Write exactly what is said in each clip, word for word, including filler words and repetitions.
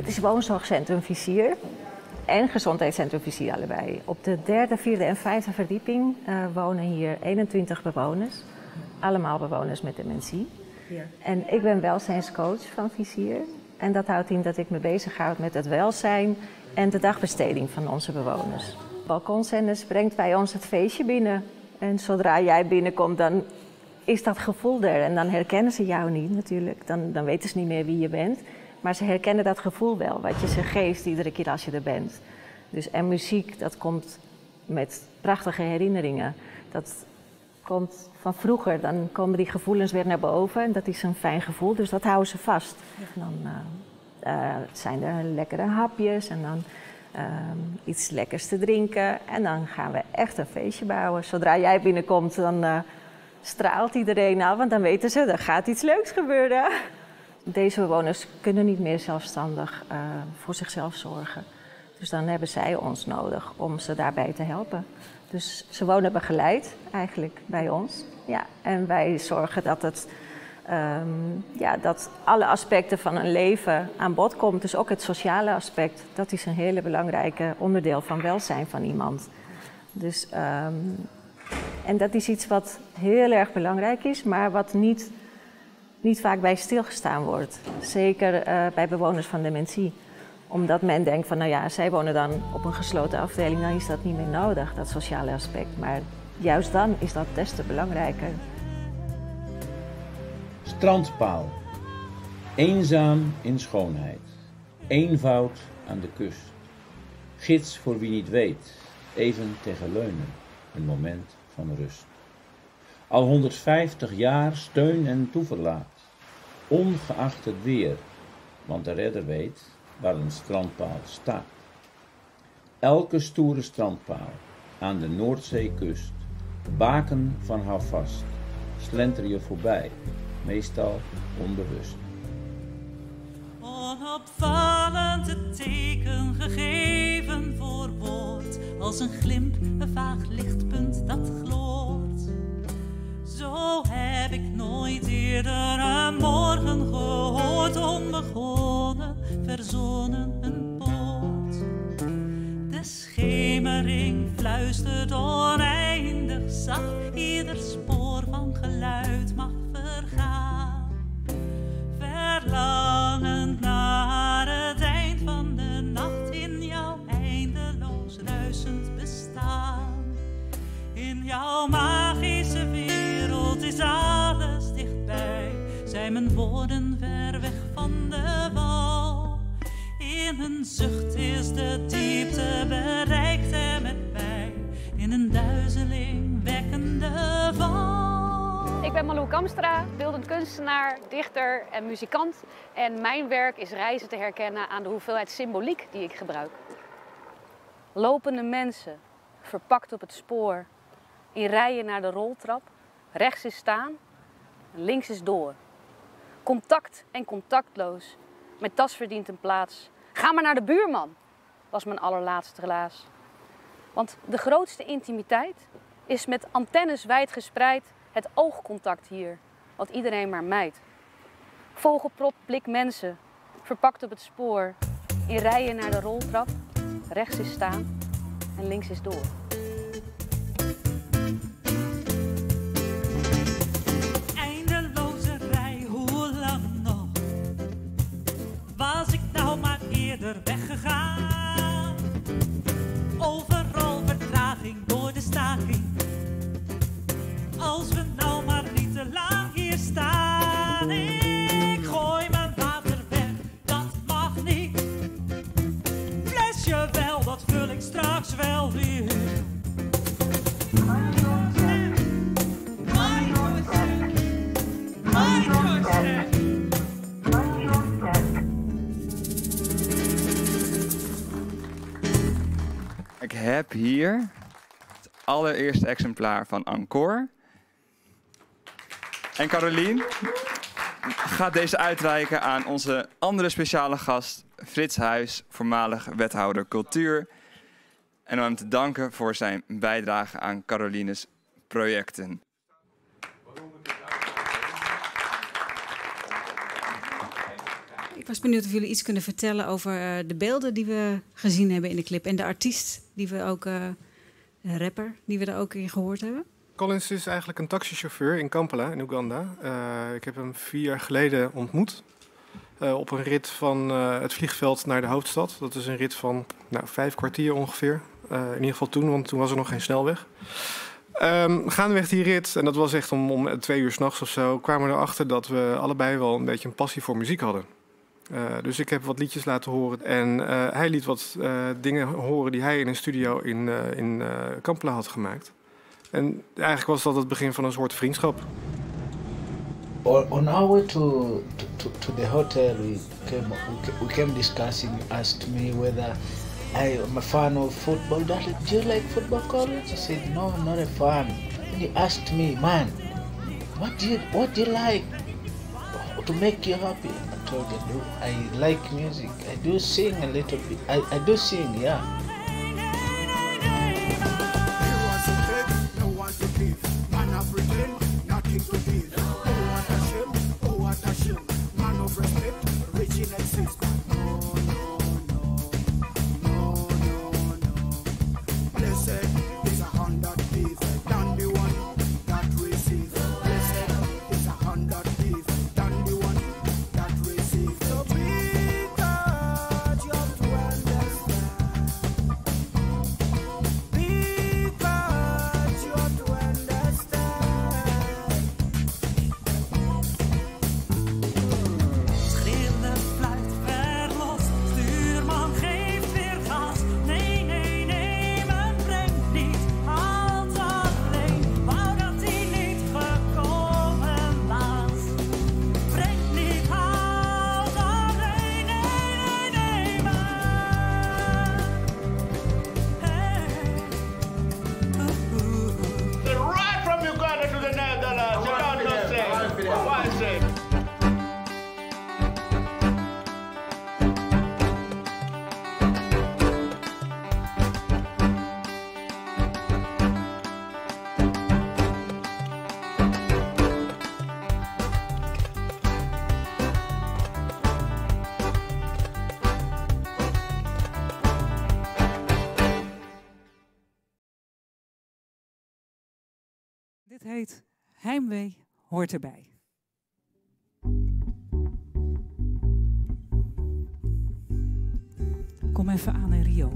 Dit is woonzorgcentrum Vizier en gezondheidscentrum Vizier allebei. Op de derde, vierde en vijfde verdieping uh, wonen hier eenentwintig bewoners. Allemaal bewoners met dementie. Ja. En ik ben welzijnscoach van Vizier. En dat houdt in dat ik me bezighoud met het welzijn en de dagbesteding van onze bewoners. Balkonzenders brengt bij ons het feestje binnen. En zodra jij binnenkomt, dan is dat gevoel er. En dan herkennen ze jou niet natuurlijk. Dan, dan weten ze niet meer wie je bent. Maar ze herkennen dat gevoel wel, wat je ze geeft iedere keer als je er bent. Dus, en muziek, dat komt met prachtige herinneringen. Dat komt van vroeger, dan komen die gevoelens weer naar boven. En dat is een fijn gevoel, dus dat houden ze vast. En dan uh, uh, zijn er lekkere hapjes en dan uh, iets lekkers te drinken. En dan gaan we echt een feestje bouwen. Zodra jij binnenkomt, dan uh, straalt iedereen af, want dan weten ze, er gaat iets leuks gebeuren. Deze bewoners kunnen niet meer zelfstandig uh, voor zichzelf zorgen. Dus dan hebben zij ons nodig om ze daarbij te helpen. Dus ze wonen begeleid eigenlijk bij ons. Ja, en wij zorgen dat, het, um, ja, dat alle aspecten van een leven aan bod komt. Dus ook het sociale aspect, dat is een hele belangrijke onderdeel van welzijn van iemand. Dus, um, en dat is iets wat heel erg belangrijk is, maar wat niet... niet vaak bij stilgestaan wordt. Zeker uh, bij bewoners van dementie. Omdat men denkt van, nou ja, zij wonen dan op een gesloten afdeling, dan is dat niet meer nodig, dat sociale aspect. Maar juist dan is dat des te belangrijker. Strandpaal. Eenzaam in schoonheid. Eenvoud aan de kust. Gids voor wie niet weet. Even tegen leunen. Een moment van rust. Al honderdvijftig jaar steun en toeverlaat. Ongeacht het weer, want de redder weet waar een strandpaal staat. Elke stoere strandpaal aan de Noordzeekust, baken van houvast, slenter je voorbij, meestal onbewust. Onopvallend het teken gegeven voor woord, als een glimp, een vaag lichtpunt dat gloort. Zo heb ik nooit eerder een morgen gehoord, onbegonnen, verzonnen een poort. De schemering fluistert oneindig zacht, ieder spoor van geluid mag vergaan. Verlangend naar het eind van de nacht in jouw eindeloos ruisend bestaan. In jouw magische wereld is alles dichtbij, zijn mijn woorden ver weg van de wal. In een zucht is de diepte bereikt en met mij, in een duizeling wekkende val. Ik ben Malou Kamstra, beeldend kunstenaar, dichter en muzikant. En mijn werk is reizen te herkennen aan de hoeveelheid symboliek die ik gebruik. Lopende mensen, verpakt op het spoor, in rijen naar de roltrap, rechts is staan, links is door. Contact en contactloos, mijn tas verdient een plaats. Ga maar naar de buurman, was mijn allerlaatste relaas. Want de grootste intimiteit is met antennes wijd gespreid het oogcontact hier, wat iedereen maar mijt. Vogelprop blik mensen, verpakt op het spoor, in rijen naar de roltrap, rechts is staan en links is door. Eindeloze rij, hoe lang nog? Was ik nou maar eerder weggegaan? Overal vertraging door de staking. Als we nou maar niet te lang hier staan. Ik gooi mijn water weg, dat mag niet. Flesje wel, dat vul ik straks wel weer. Ik heb hier het allereerste exemplaar van Encore. En Carolien gaat deze uitreiken aan onze andere speciale gast, Frits Huis, voormalig wethouder cultuur. En om hem te danken voor zijn bijdrage aan Carolines projecten. Ik was benieuwd of jullie iets kunnen vertellen over uh, de beelden die we gezien hebben in de clip. En de artiest, die we ook, uh, de rapper, die we er ook in gehoord hebben. Collins is eigenlijk een taxichauffeur in Kampala, in Oeganda. Uh, ik heb hem vier jaar geleden ontmoet. Uh, op een rit van uh, het vliegveld naar de hoofdstad. Dat is een rit van nou, vijf kwartier ongeveer. Uh, in ieder geval toen, want toen was er nog geen snelweg. Um, gaandeweg die rit, en dat was echt om, om twee uur 's nachts of zo, kwamen we erachter dat we allebei wel een beetje een passie voor muziek hadden. Uh, dus ik heb wat liedjes laten horen en uh, hij liet wat uh, dingen horen die hij in een studio in, uh, in uh, Kampala had gemaakt. En eigenlijk was dat het begin van een soort vriendschap. On our way to, to, to the hotel, we came, we came discussing. You asked me whether I am a fan of football. Do you like football, Collins? I said, no, I'm not a fan. And you asked me, man, what do you, what do you like to make you happy? I told you, I like music. I do sing a little bit. I, I do sing, yeah. Dit heet Heimwee hoort erbij. Kom even aan in Rio.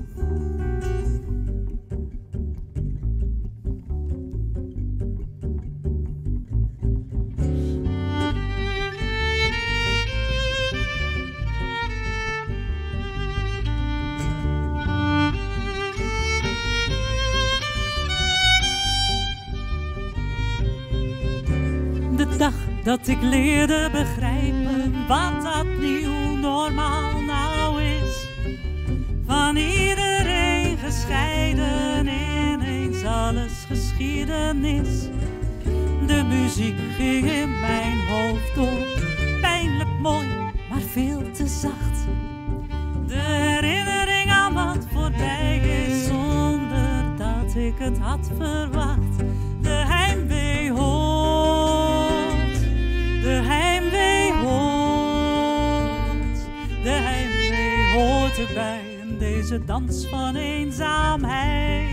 De dag dat ik leerde begrijpen wat dat nieuw normaal nou is. Van iedereen gescheiden, ineens alles geschiedenis. De muziek ging in mijn hoofd door, pijnlijk mooi, maar veel te zacht. De herinnering aan wat voorbij is, zonder dat ik het had verwacht. De heimwee hoort, de heimwee hoort, de heimwee hoort erbij in deze dans van eenzaamheid.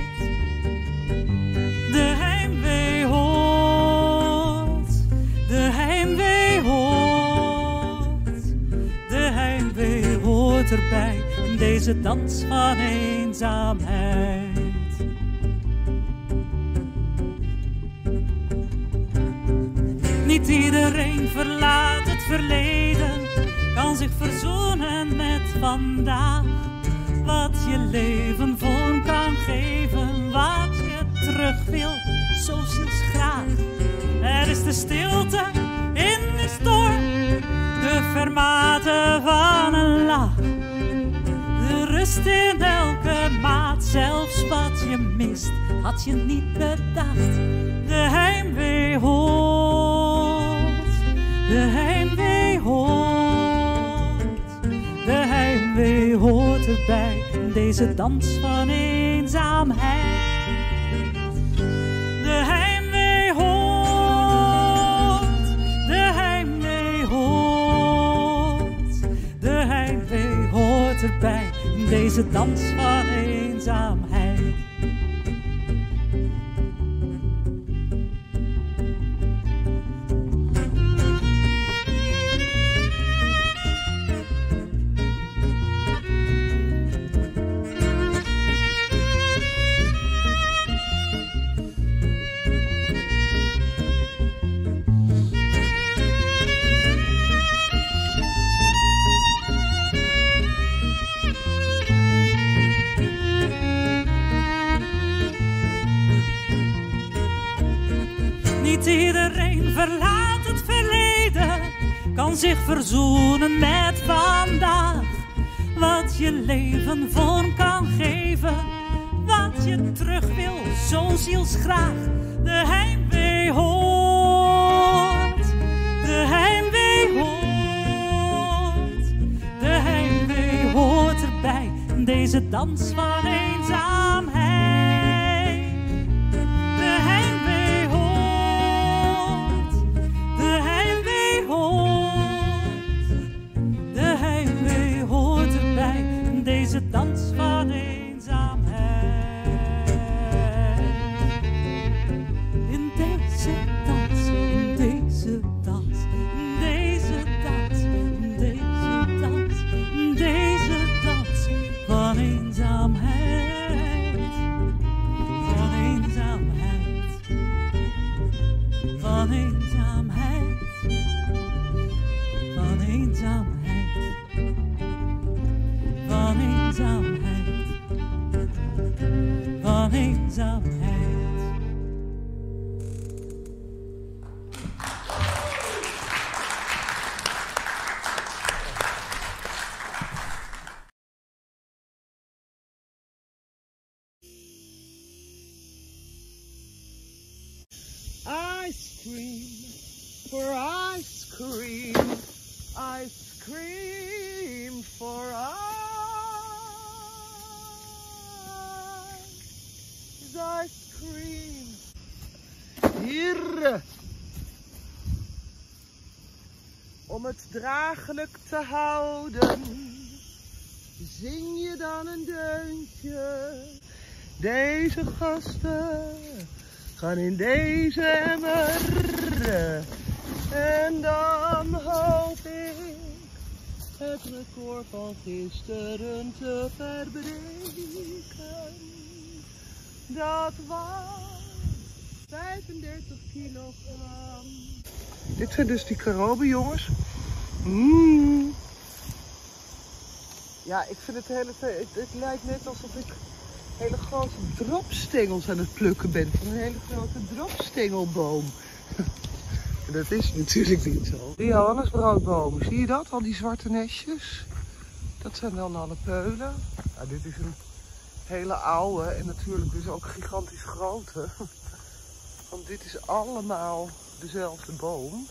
De heimwee hoort, de heimwee hoort, de heimwee hoort erbij in deze dans van eenzaamheid. Niet iedereen verlaat het verleden, kan zich verzoenen met vandaag. Wat je leven vorm kan geven, wat je terug wil, zo zielsgraag. Er is de stilte in de storm, de fermate van een lach. De rust in elke maat, zelfs wat je mist, had je niet bedacht. De heimwee hoort, de heimwee hoort, de heimwee hoort erbij in deze dans van eenzaamheid. De heimwee hoort, de heimwee hoort, de deze dans van eenzaamheid. Niet iedereen verlaat het verleden, kan zich verzoenen met vandaag. Wat je leven vorm kan geven, wat je terug wil, zo zielsgraag. De heimwee hoort, de heimwee hoort, de heimwee hoort erbij, deze dans van eenzaamheid. De heimwee hoort, de heimwee hoort, de heimwee hoort erbij, deze dans van eenzaamheid. In deze dans, in deze dans, in deze dans, in deze dans, in deze dans van eenzaamheid, van eenzaamheid, van eenzaamheid, van eenzaamheid, van eenzaamheid, van eenzaamheid. Ice cream for ice cream, ice cream for ice, ice cream. Hier, om het draaglijk te houden, zing je dan een deuntje. Deze gasten gaan in deze emmer, en dan hoop ik het record van gisteren te verbreken. Dat was vijfendertig kilogram. Dit zijn dus die karoben, jongens. Mm. Ja, ik vind het hele... Het, het lijkt net alsof ik hele grote dropstengels aan het plukken ben van een hele grote dropstengelboom. Dat is natuurlijk niet zo. De Johannesbroodbomen, zie je dat? Al die zwarte nestjes. Dat zijn dan alle peulen. Ja, dit is een hele oude en natuurlijk dus ook gigantisch grote. Want dit is allemaal dezelfde boom.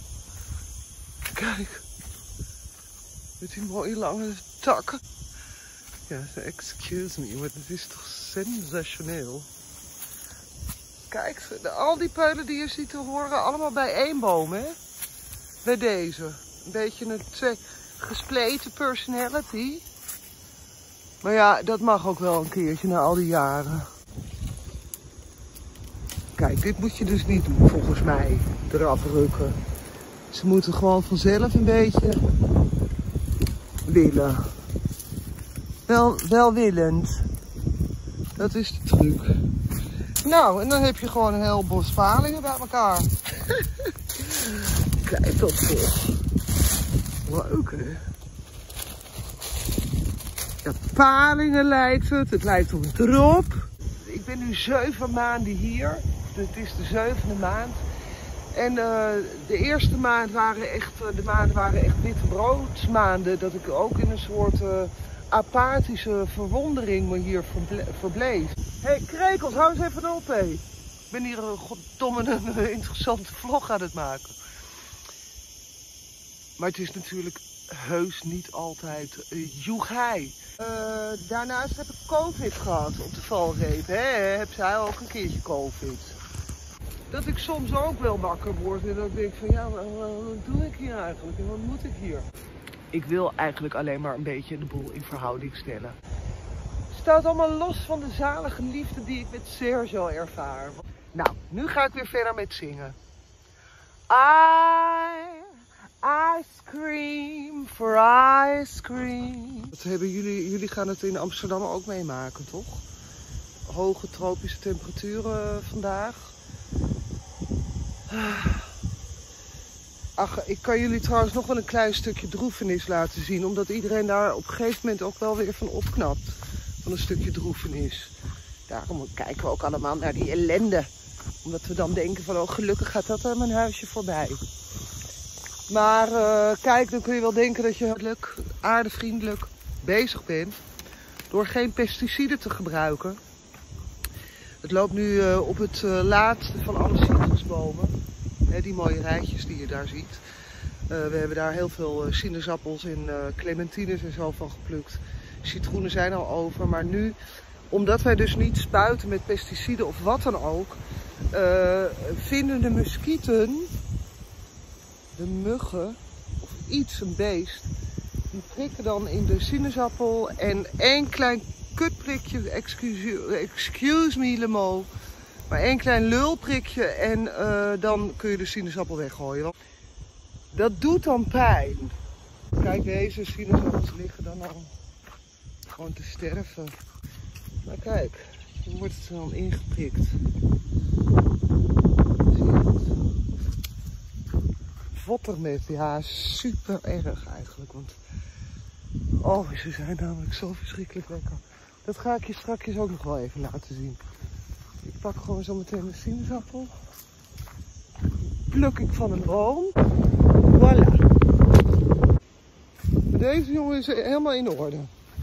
Kijk. Met die mooie lange takken. Ja, excuse me, maar dit is toch sensationeel. Kijk, al die peulen die je ziet horen allemaal bij één boom, hè? Bij deze. Een beetje een twee, gespleten personality. Maar ja, dat mag ook wel een keertje na al die jaren. Kijk, dit moet je dus niet doen, volgens mij. Eraf rukken. Ze moeten gewoon vanzelf een beetje willen. Wel, welwillend. Dat is de truc. Nou, en dan heb je gewoon een heel bos palingen bij elkaar. Kijk dat toch. Leuk, hè? Ja, palingen lijkt het. Het lijkt op een drop. Ik ben nu zeven maanden hier. Het is de zevende maand. En uh, de eerste maand waren echt, de maanden waren echt witte broodsmaanden. Dat ik ook in een soort uh, apathische verwondering me hier verbleef. Hé, hey, krekels, hou eens even op, hé. Ik ben hier een goddomme een interessante vlog aan het maken. Maar het is natuurlijk heus niet altijd uh, joegij. Uh, daarnaast heb ik COVID gehad op de valreep. Hè? Heb zij ook een keertje COVID? Dat ik soms ook wel wakker word en dat ik denk van ja, wat doe ik hier eigenlijk en wat moet ik hier? Ik wil eigenlijk alleen maar een beetje de boel in verhouding stellen. Het staat allemaal los van de zalige liefde die ik met Sergio ervaar. Nou, nu ga ik weer verder met zingen. I, I scream for ice cream. Dat hebben jullie, jullie gaan het in Amsterdam ook meemaken, toch? Hoge tropische temperaturen vandaag. Ach, ik kan jullie trouwens nog wel een klein stukje droefenis laten zien. Omdat iedereen daar op een gegeven moment ook wel weer van opknapt. Van een stukje droefenis. Daarom kijken we ook allemaal naar die ellende. Omdat we dan denken van, oh gelukkig gaat dat aan mijn huisje voorbij. Maar uh, kijk, dan kun je wel denken dat je leuk, aardevriendelijk bezig bent. Door geen pesticiden te gebruiken. Het loopt nu uh, op het uh, laatste van alle citrusbomen. He, die mooie rijtjes die je daar ziet. Uh, we hebben daar heel veel uh, sinaasappels en uh, clementines en zo van geplukt. Citroenen zijn al over, maar nu, omdat wij dus niet spuiten met pesticiden of wat dan ook, uh, vinden de muskieten, de muggen of iets, een beest, die prikken dan in de sinaasappel en één klein kutprikje, excuse, excuse me Lemo, maar één klein lulprikje en uh, dan kun je de sinaasappel weggooien. Dat doet dan pijn. Kijk, deze sinaasappels liggen dan al gewoon te sterven. Maar kijk, dan wordt het dan ingeprikt. Zie je het? Vottermet, ja, super erg eigenlijk. Want oh, ze zijn namelijk zo verschrikkelijk lekker. Dat ga ik je straks ook nog wel even laten zien. Ik pak gewoon zo meteen een sinaasappel. Pluk ik van een boom. Voilà. Deze jongen is helemaal in orde.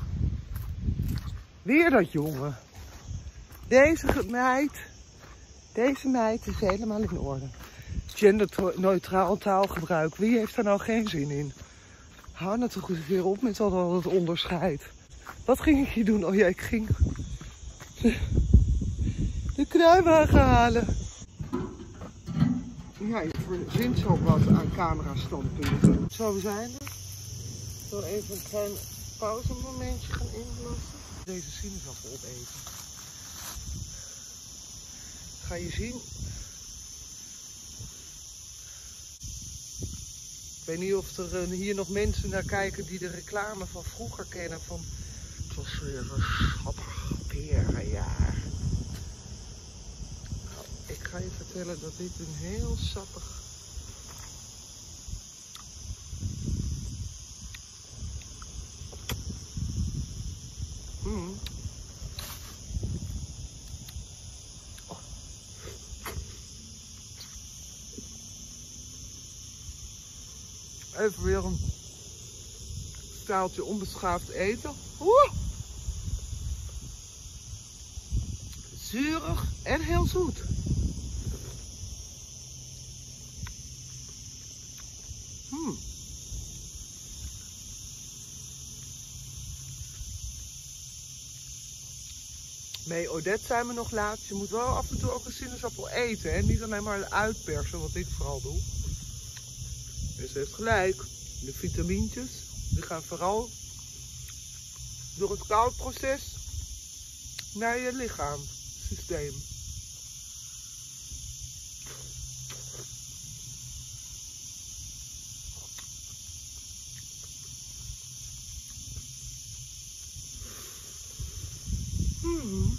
Weer dat jongen. Deze meid, deze meid is helemaal in orde. Genderneutraal taalgebruik. Wie heeft daar nou geen zin in? Hou nou toch eens weer op met al dat onderscheid. Wat ging ik hier doen? Oh ja, ik ging de, de kruiwagen halen. Ja, je verzint zo wat aan camerastandpunten. Zo zijn we. Ik zal even een klein pauzemomentje gaan inlassen. Deze sinaasappel opeten. Ga je zien. Ik weet niet of er uh, hier nog mensen naar kijken die de reclame van vroeger kennen. Van het was weer een sappig perenjaar. Nou, ik ga je vertellen dat dit een heel sappig. Mm. Oh. Even weer een staaltje onbeschaafd eten. Oeh. Zuurig en heel zoet. Hmm. Nee, Odette zei me nog laatst, je moet wel af en toe ook een sinaasappel eten. Hè? Niet alleen maar uitpersen, wat ik vooral doe. Dus ze heeft gelijk. De vitamintjes, die gaan vooral door het koudproces naar je lichaamssysteem. Hmm.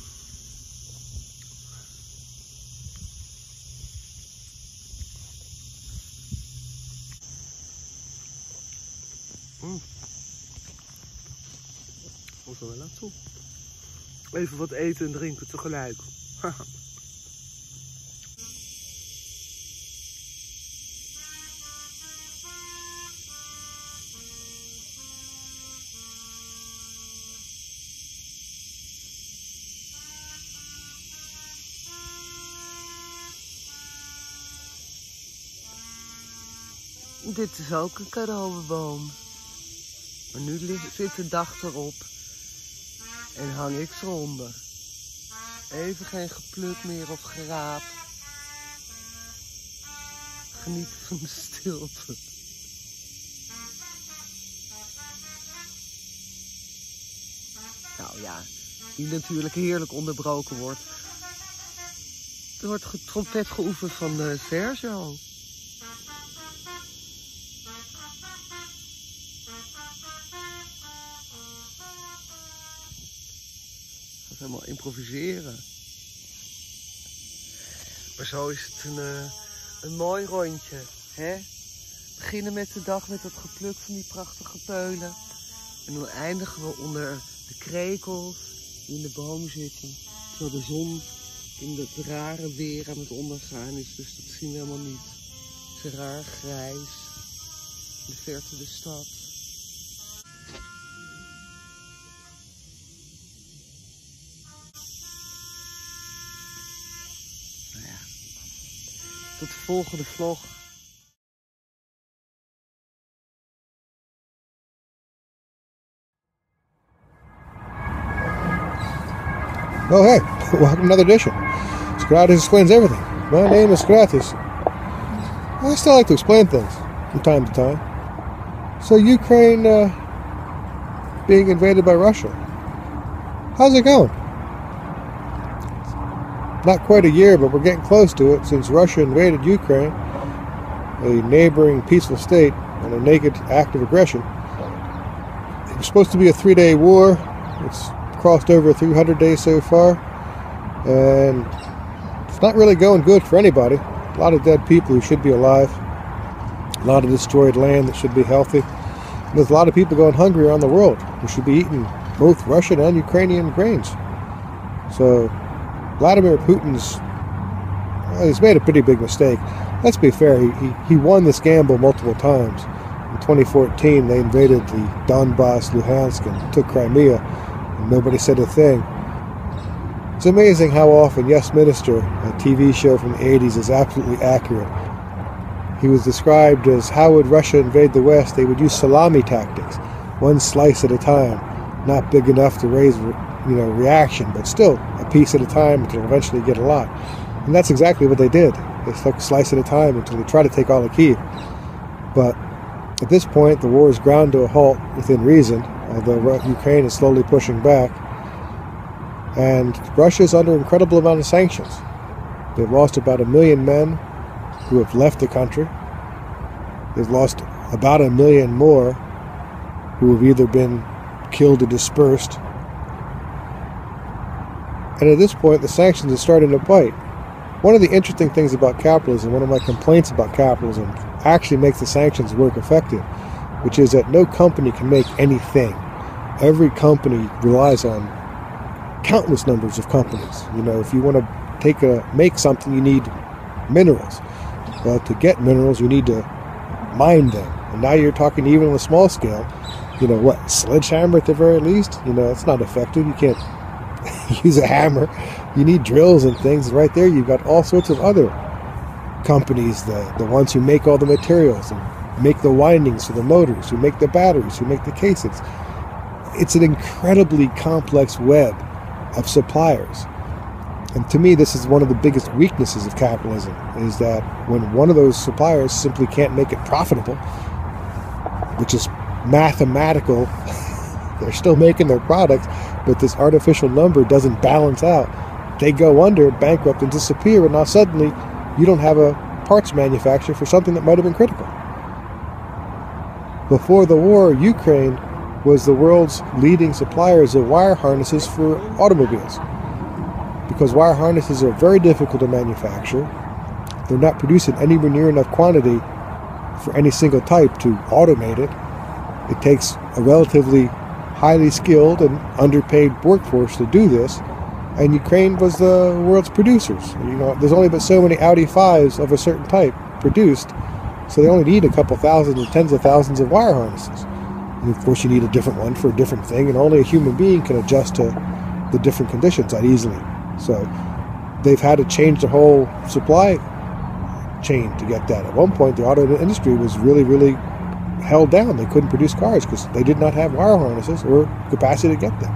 Mm. Moet er wel naartoe. Even wat eten en drinken tegelijk. Dit is ook een cadeauboom. Maar nu zit de dag erop en hang ik eronder. Even geen gepluk meer of geraap. Geniet van de stilte. Nou ja, die natuurlijk heerlijk onderbroken wordt. Er wordt ge- trompet geoefend van uh, Sergio. Gaat helemaal improviseren. Maar zo is het een, uh, een mooi rondje, hè? Beginnen met de dag met het gepluk van die prachtige peulen. En dan eindigen we onder de krekels die in de boom zitten. Terwijl de zon in het rare weer aan het ondergaan is. Dus dat zien we helemaal niet. Het is raar grijs. In de verte de stad. Nou ja. Tot de volgende vlog. Oh, hey, welcome to another edition. Scratis explains everything. My name is Scratis. I still like to explain things from time to time. So, Ukraine uh, being invaded by Russia. How's it going? Not quite a year, but we're getting close to it since Russia invaded Ukraine, a neighboring peaceful state, on a naked act of aggression. It was supposed to be a three-day war. It's crossed over three hundred days so far, and it's not really going good for anybody. A lot of dead people who should be alive, a lot of destroyed land that should be healthy, and there's a lot of people going hungry around the world who should be eating both Russian and Ukrainian grains. So Vladimir Putin's, well, he's made a pretty big mistake. Let's be fair, he, he, he won this gamble multiple times. In twenty fourteen, they invaded the Donbass, Luhansk, and took Crimea. Nobody said a thing. It's amazing how often Yes Minister, a T V show from the eighties, is absolutely accurate. He was described as, how would Russia invade the West? They would use salami tactics, one slice at a time, not big enough to raise, you know, reaction, but still a piece at a time until eventually get a lot. And that's exactly what they did. They took a slice at a time until they tried to take all of Kyiv. But at this point, the war is ground to a halt within reason, although Ukraine is slowly pushing back. And Russia is under an incredible amount of sanctions. They've lost about a million men who have left the country. They've lost about a million more who have either been killed or dispersed. And at this point, the sanctions are starting to bite. One of the interesting things about capitalism, one of my complaints about capitalism, actually makes the sanctions work effective, which is that no company can make anything. Every company relies on countless numbers of companies. You know, if you want to take a make something, you need minerals. Well, to get minerals, you need to mine them. And now you're talking even on a small scale. You know what? Sledgehammer at the very least. You know, it's not effective. You can't use a hammer. You need drills and things. Right there, you've got all sorts of other companies, the the ones who make all the materials and make the windings for the motors, who make the batteries, who make the cases. It's an incredibly complex web of suppliers. And to me, this is one of the biggest weaknesses of capitalism, is that when one of those suppliers simply can't make it profitable, which is mathematical, they're still making their products, but this artificial number doesn't balance out. They go under, bankrupt, and disappear, and now suddenly you don't have a parts manufacturer for something that might have been critical. Before the war, Ukraine was the world's leading suppliers of wire harnesses for automobiles. Because wire harnesses are very difficult to manufacture, they're not produced in anywhere near enough quantity for any single type to automate it. It takes a relatively highly skilled and underpaid workforce to do this, and Ukraine was the world's producers. You know, there's only but so many Audi fives of a certain type produced, so they only need a couple thousand or tens of thousands of wire harnesses. And of course, you need a different one for a different thing, and only a human being can adjust to the different conditions that easily. So they've had to change the whole supply chain to get that. At one point, the auto industry was really, really held down. They couldn't produce cars because they did not have wire harnesses or capacity to get them.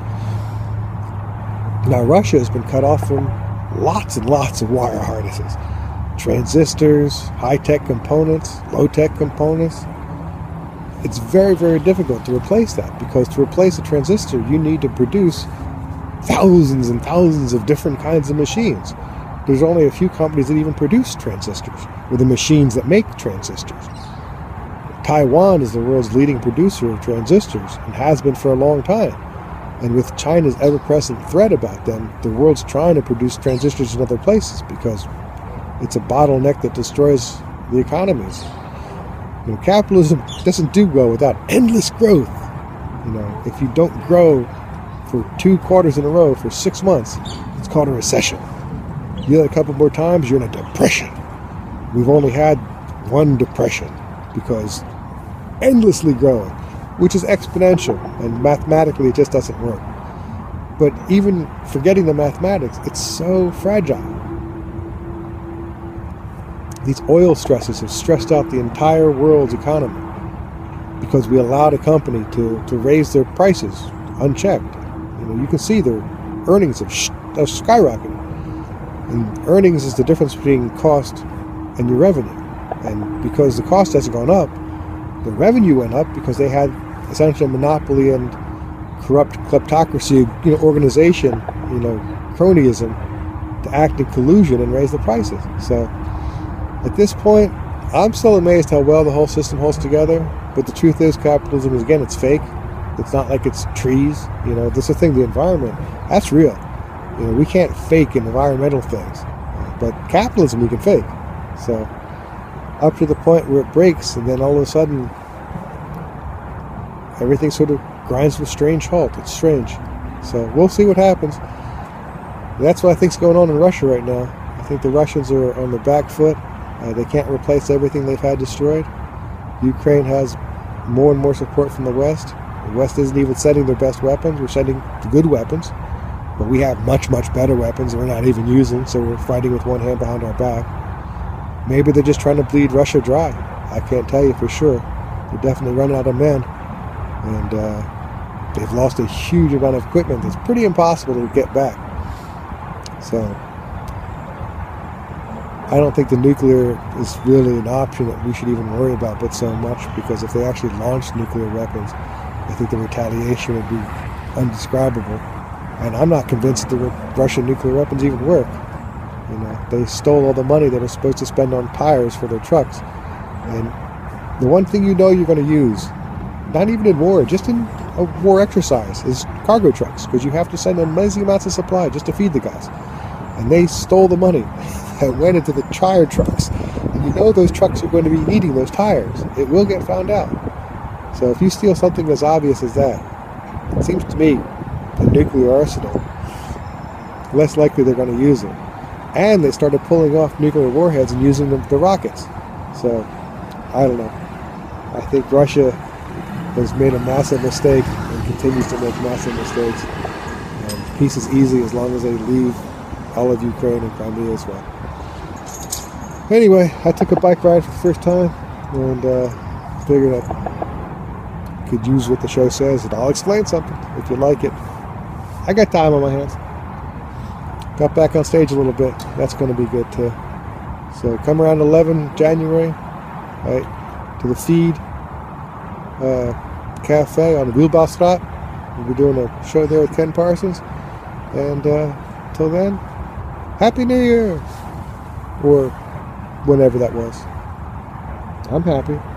Now, Russia has been cut off from lots and lots of wire harnesses. Transistors, high-tech components, low-tech components. It's very, very difficult to replace that, because to replace a transistor, you need to produce thousands and thousands of different kinds of machines. There's only a few companies that even produce transistors, or the machines that make transistors. Taiwan is the world's leading producer of transistors, and has been for a long time. And with China's ever-present threat about them, the world's trying to produce transistors in other places because it's a bottleneck that destroys the economies. You know, capitalism doesn't do well without endless growth. You know, if you don't grow for two quarters in a row for six months, it's called a recession. You do it a couple more times, you're in a depression. We've only had one depression because endlessly growing, which is exponential, and mathematically it just doesn't work. But even forgetting the mathematics, it's so fragile. These oil stresses have stressed out the entire world's economy because we allowed a company to, to raise their prices unchecked. You know, you can see their earnings have, sh- have skyrocketed. And earnings is the difference between cost and your revenue. And because the cost hasn't gone up, the revenue went up because they had essentially a monopoly and corrupt kleptocracy, you know, organization, you know, cronyism, to act in collusion and raise the prices. So at this point, I'm still amazed how well the whole system holds together. But the truth is, capitalism is, again, it's fake. It's not like it's trees. You know, this is the thing, the environment, that's real. You know, we can't fake environmental things. But capitalism we can fake. So up to the point where it breaks, and then all of a sudden everything sort of grinds to a strange halt. It's strange. So we'll see what happens. That's what I think's going on in Russia right now. I think the Russians are on the back foot. Uh, they can't replace everything they've had destroyed. Ukraine has more and more support from the West. The West isn't even sending their best weapons. We're sending the good weapons. But we have much, much better weapons we're not even using, so we're fighting with one hand behind our back. Maybe they're just trying to bleed Russia dry. I can't tell you for sure. They're definitely running out of men. And uh, they've lost a huge amount of equipment that's pretty impossible to get back. So I don't think the nuclear is really an option that we should even worry about but so much, because if they actually launched nuclear weapons, I think the retaliation would be undescribable. And I'm not convinced that the Russian nuclear weapons even work. You know, they stole all the money they were supposed to spend on tires for their trucks. And the one thing you know you're going to use, not even in war, just in a war exercise, is cargo trucks, because you have to send amazing amounts of supply just to feed the guys. And they stole the money that went into the tire trucks. And you know those trucks are going to be needing those tires. It will get found out. So if you steal something as obvious as that, it seems to me the nuclear arsenal, less likely they're going to use it. And they started pulling off nuclear warheads and using them, the rockets. So, I don't know. I think Russia has made a massive mistake and continues to make massive mistakes. And peace is easy as long as they leave all of Ukraine and Crimea as well. Anyway, I took a bike ride for the first time, and uh, figured I could use what the show says, and I'll explain something if you like it. I got time on my hands. Got back on stage a little bit. That's going to be good too. So come around eleven January, right, to the Feed uh, Cafe on Wilbaustraat. We'll be doing a show there with Ken Parsons. And uh, till then, Happy New Year! Or whenever that was. I'm happy.